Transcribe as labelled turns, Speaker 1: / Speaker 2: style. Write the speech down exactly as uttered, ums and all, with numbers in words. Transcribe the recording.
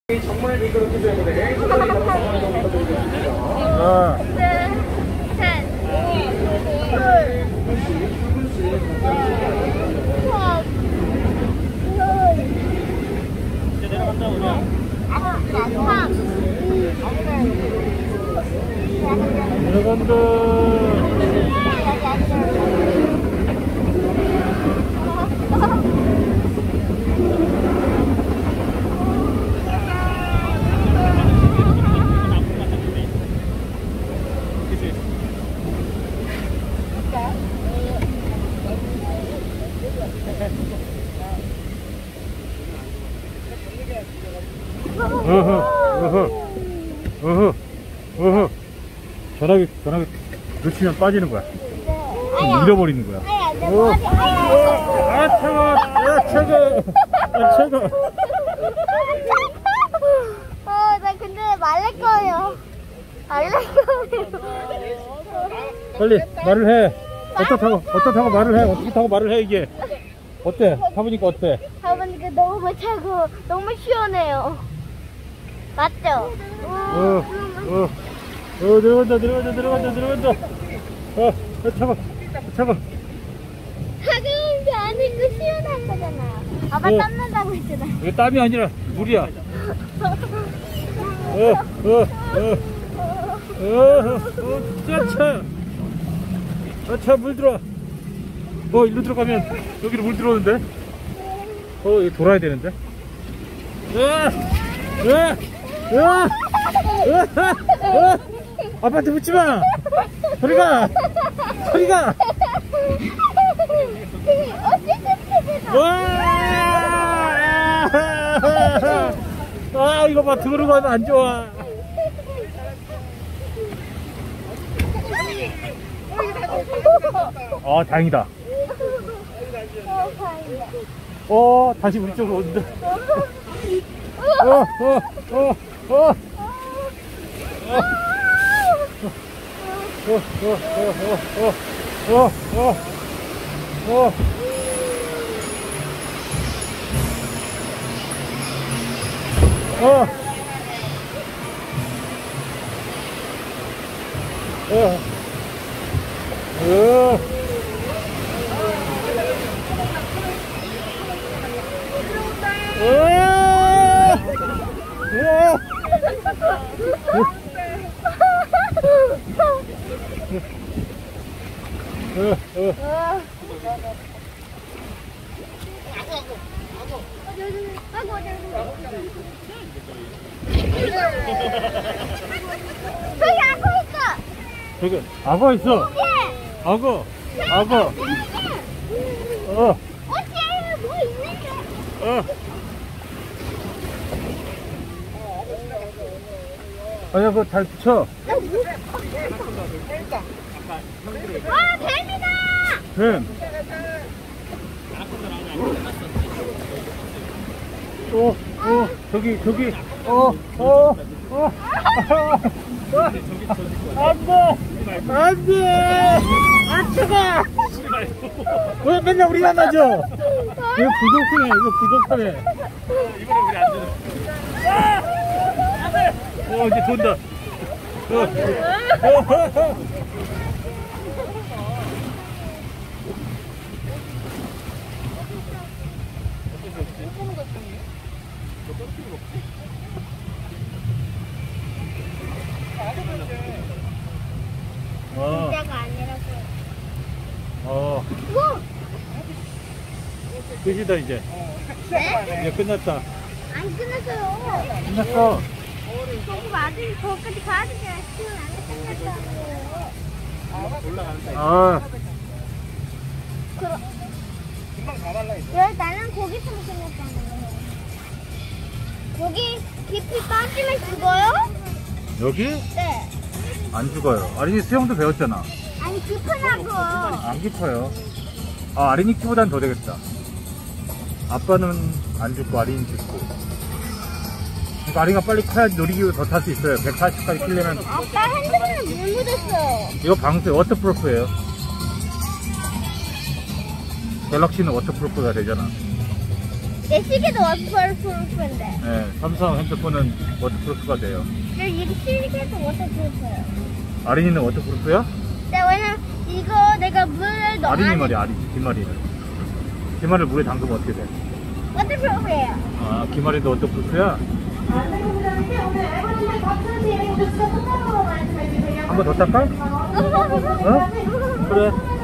Speaker 1: 정말 미끄럽기 때문에 손잡이 잡아서 한번 부탁드리겠습니다.
Speaker 2: 하나,
Speaker 1: 둘,
Speaker 2: 셋, 둘,
Speaker 3: 이제 내려간다 우리.
Speaker 2: 내려간다. 어허, 어허, 어허, 어허. 전화기, 전화기 놓치면 빠지는 거야. 잃어버리는 거야. 어, 어, 아, 차가워, 아, 차가워, 아, 차가워.
Speaker 4: 어, 나 근데 말릴 거예요. 말릴 거예요.
Speaker 2: 빨리 말을 해. 어떻다고, 어떻다고 말을 해. 어떻게 타고 말을 해, 이게. 어때? 타보니까 어때?
Speaker 4: 아버니까 너무 차고 너무 시원해요. 맞죠?
Speaker 2: 어, 어, 어, 들어간다, 들어간다, 들어간다, 들어간다. 어, 어, 차가, 차가.
Speaker 4: 차가운 게 아니고 시원한 거잖아요. 아빠
Speaker 2: 어.
Speaker 4: 땀난다고 했잖아.
Speaker 2: 이게 땀이 아니라 물이야. 어, 어, 어, 어, 어, 차, 차. 아, 차, 물 들어와. 어, 일로 들어가면 여기로 물 들어오는데? 어, 여기 돌아야 되는데? 으아! 으아! 으아! 으아! 으아! 아빠한테 묻지 마! 저리 가! 저리 가! 와! 아, 이거 봐, 등으로 가면 안 좋아. 아, 다행이다. 어, 다시 우리 쪽으로 온다. 어, 어, 어, 어. 어, 어, 어, 어, 어, 어, 어. 어. 어. 어.
Speaker 4: 저기 악어 있어.
Speaker 2: 저기 악어 있어. 악어, 악어. 어,
Speaker 4: 어째 뭐 있는데?
Speaker 2: 어. 아니야, 그거 잘 붙여.
Speaker 4: 아, 뱀이다.
Speaker 2: 뱀. 어, 어, 저기, 저기, 어, 어, 어. 안 돼! 안 돼! 안 뜨거! 왜 맨날 우리만 맞아? 이거 부족해, 이거 부족하네.
Speaker 3: 이번에 우리 안 되는.
Speaker 2: 어, 이제 돈다. 어, 어. 어,
Speaker 4: 진짜가 아니라고.
Speaker 2: 어,
Speaker 4: 우와!
Speaker 2: 끝이다, 이제.
Speaker 4: 네?
Speaker 2: 이제 끝났다.
Speaker 4: 안 끝났어요.
Speaker 2: 끝났어.
Speaker 4: 저기 맞으니 거기까지 가야 되잖아. 지금 안 끝났어.
Speaker 2: 아,
Speaker 4: 그럼.
Speaker 3: 금방 다 말라 있어.
Speaker 4: 왜 나는 거기서만 끝났잖아. 여기 깊이 빠지면 죽어요?
Speaker 2: 여기?
Speaker 4: 네.
Speaker 2: 안 죽어요. 아린이 수영도 배웠잖아.
Speaker 4: 아니 깊으냐고.
Speaker 2: 안 깊어요. 아, 아린이 키보단 더 되겠다. 아빠는 안 죽고 아린이 죽고. 그러니까 아린이가 빨리 커야 놀이기구 더 탈 수 있어요. 백사십까지 키려면.
Speaker 4: 아빠 핸드폰에 물 묻었어.
Speaker 2: 이거 방수 워터프루프예요. 갤럭시는 워터프루프가 되잖아.
Speaker 4: 내 시계도 워터프루프인데.
Speaker 2: 네, 삼성 핸드폰은 워터프루프가 돼요.
Speaker 4: 내 이 시계도 워터프루프예요.
Speaker 2: 아린이는 워터프루프야?
Speaker 4: 네, 왜냐면 이거 내가 물을 넣어.
Speaker 2: 아린이 말이야, 아린. 김아리는. 김아리를 물에 담그면 어떻게 돼?
Speaker 4: 워터프루프예요.
Speaker 2: 아, 김아리도 워터프루프야? 한 번 더 닦아? 어? 그래.